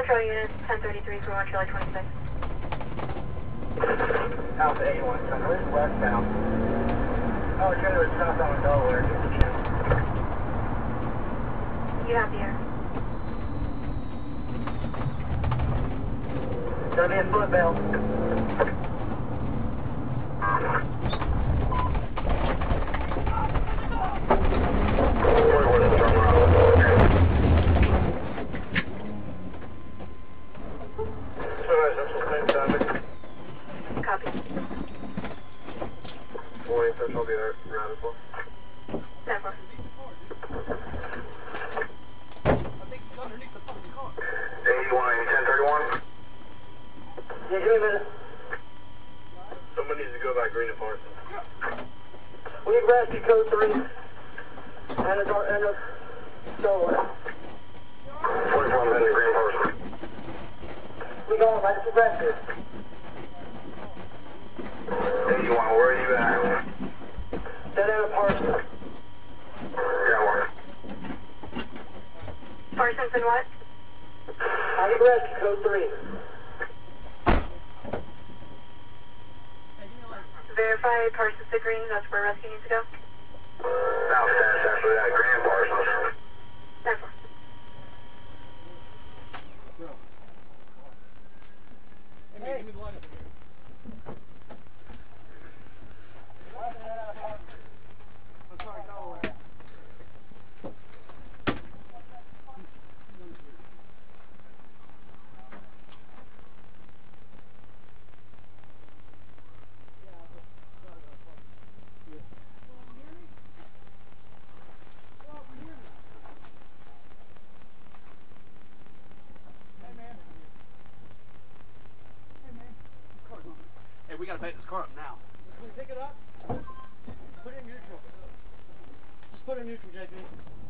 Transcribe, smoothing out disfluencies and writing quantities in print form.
Control unit 1033 for Charlie 26. Alpha 81, Sunrise westbound. Alexander is southbound Delaware. Get the channel. You have the air. It's gonna be a foot belt. Copy. Morning, Central will be there around as well. 10-4. I think he's underneath the fucking car. 81, 1031. Yeah, give me a minute. Someone needs to go back green and Parsons. We need rescue code 3. And a stolen. 44 minutes green Parsons. We going right to rescue. 81, where are you at? Dead end of Parsons. Yeah, where? Parsons and what? I need rescue code 3. Verify Parsons to green, that's where rescue needs to go. Now status after that, green and Parsons. 10-4. Hey, give me the line up here. I'm sorry, Delaware. Hey, we gotta back this car up now. Can we pick it up? Put it in neutral. Just put it in neutral, JP.